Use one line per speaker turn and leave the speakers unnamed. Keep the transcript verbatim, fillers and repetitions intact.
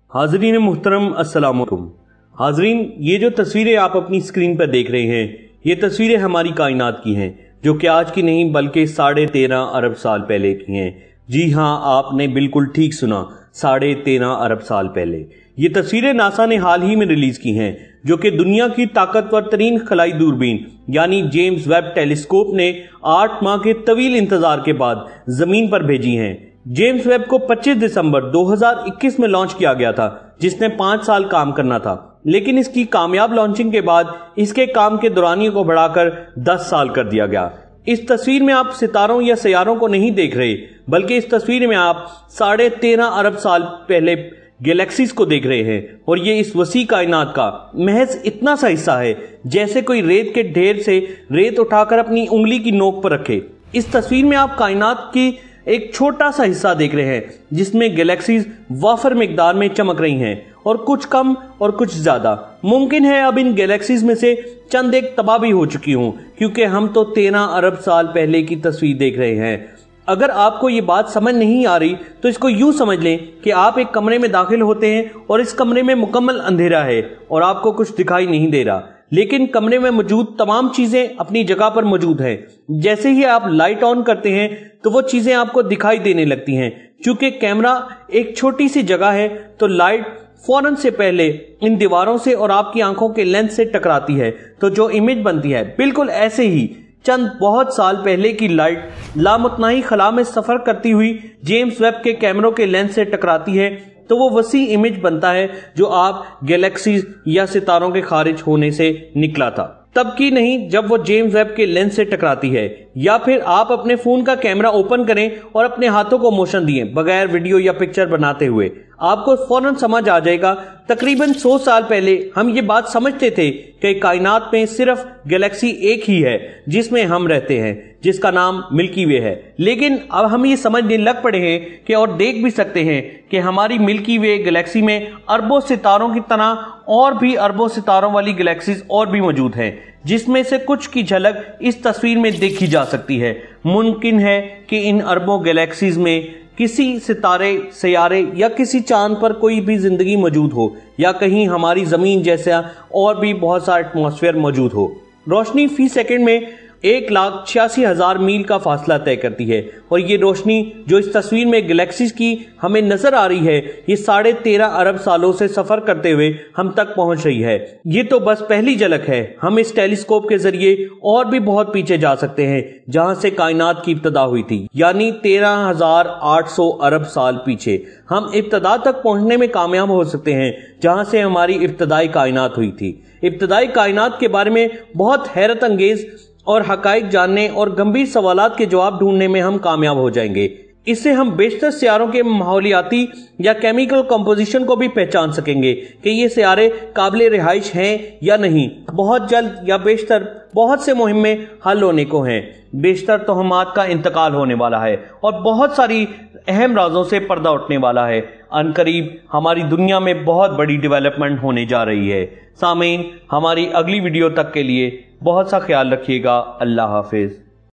हाजरीन मुहतरम अस्सलाम वालेकुम। हाजरीन, ये जो तस्वीरें आप अपनी स्क्रीन पर देख रहे हैं, ये तस्वीरें हमारी कायनात की हैं, जो कि आज की नहीं बल्कि साढ़े तेरह अरब साल पहले की हैं। जी हाँ, आपने बिल्कुल ठीक सुना, साढ़े तेरह अरब साल पहले। ये तस्वीरें नासा ने हाल ही में रिलीज की हैं, जो कि दुनिया की ताकतवर तरीन खलाई दूरबीन यानी जेम्स वेब टेलीस्कोप ने आठ माह के तवील इंतजार के बाद जमीन पर भेजी हैं। जेम्स वेब को पच्चीस दिसंबर दो हज़ार इक्कीस में लॉन्च किया गया था, जिसने पांच साल काम करना था, लेकिन इसकी कामयाब लॉन्चिंग के बाद इसके काम के दौरानिए को बढ़ाकर दस साल कर दिया गया। इस तस्वीर में आप सितारों या सैयारों को नहीं देख रहे, बल्कि इस तस्वीर में आप साढ़े तेरह अरब साल पहले गैलेक्सीज को देख रहे हैं, और ये इस वसी कायनात का महज इतना सा हिस्सा है जैसे कोई रेत के ढेर से रेत उठाकर अपनी उंगली की नोक पर रखे। इस तस्वीर में आप कायनात की एक छोटा सा हिस्सा देख रहे हैं, जिसमें गैलेक्सीज वाफर मिकदार में चमक रही हैं, और कुछ कम और कुछ ज्यादा। मुमकिन है अब इन गैलेक्सीज में से चंद एक तबाह भी हो चुकी हूं, क्योंकि हम तो तेरह अरब साल पहले की तस्वीर देख रहे हैं। अगर आपको ये बात समझ नहीं आ रही तो इसको यूं समझ लें कि आप एक कमरे में दाखिल होते हैं और इस कमरे में मुकम्मल अंधेरा है और आपको कुछ दिखाई नहीं दे रहा, लेकिन कमरे में मौजूद तमाम चीजें अपनी जगह पर मौजूद हैं। जैसे ही आप लाइट ऑन करते हैं तो वो चीजें आपको दिखाई देने लगती हैं। चूंकि कैमरा एक छोटी सी जगह है, तो लाइट फौरन से पहले इन दीवारों से और आपकी आंखों के लेंस से टकराती है, तो जो इमेज बनती है बिल्कुल ऐसे ही चंद बहुत साल पहले की लाइट लामुतनाही खला में सफर करती हुई जेम्स वेब के कैमरों के लेंस से टकराती है, तो वो वसी इमेज बनता है जो आप गैलेक्सीज या सितारों के खारिज होने से निकला था। तब की नहीं जब वो जेम्स वेब के लेंस से टकराती है, या फिर आप अपने फोन का कैमरा ओपन करें और अपने हाथों को मोशन दिए बगैर वीडियो या पिक्चर बनाते हुए, आपको फौरन समझ आ जाएगा। तकरीबन सौ साल पहले हम ये बात समझते थे कि कायनात में सिर्फ गैलेक्सी एक ही है जिसमें हम रहते हैं, जिसका नाम मिल्की वे है। लेकिन अब हम ये समझने लग पड़े हैं कि और देख भी सकते हैं कि हमारी मिल्की वे गैलेक्सी में अरबों सितारों की तरह और भी अरबों सितारों वाली गैलेक्सीज और भी मौजूद हैं, जिसमें से कुछ की झलक इस तस्वीर में देखी जा सकती है। मुमकिन है कि इन अरबों गैलेक्सीज में किसी सितारे, सैयारे या किसी चांद पर कोई भी जिंदगी मौजूद हो, या कहीं हमारी जमीन जैसा और भी बहुत सा एटमॉस्फेयर मौजूद हो। रोशनी फी सेकंड में एक लाख छियासी हजार मील का फासला तय करती है, और ये रोशनी जो इस तस्वीर में गैलेक्सीज की हमें नजर आ रही है, ये साढ़े तेरह अरब सालों से सफर करते हुए हम तक पहुंच रही है। ये तो बस पहली झलक है। हम इस टेलीस्कोप के जरिए और भी बहुत पीछे जा सकते हैं, जहां से कायनात की इब्तदा हुई थी, यानी तेरह हजार आठ सौ अरब साल पीछे। हम इब्तदा तक पहुंचने में कामयाब हो सकते हैं, जहां से हमारी इब्तदाई कायनात हुई थी। इब्तदाई कायनात के बारे में बहुत हैरत अंगेज और हकाइक जानने और गंभीर सवालात के जवाब ढूंढने में हम कामयाब हो जाएंगे। इससे हम बेशतर सियारों के माहौलियाती या केमिकल कंपोजिशन को भी पहचान सकेंगे कि ये सियारे काबिल रिहाइश हैं या नहीं। बहुत जल्द या बेशतर बहुत से मुहिम्में हल होने को हैं। बेशतर तोहमात का इंतकाल होने वाला है और बहुत सारी अहम राजों से पर्दा उठने वाला है। अनकरीब हमारी दुनिया में बहुत बड़ी डेवलपमेंट होने जा रही है। सामीन, हमारी अगली वीडियो तक के लिए बहुत सा ख्याल रखिएगा। अल्लाह हाफिज।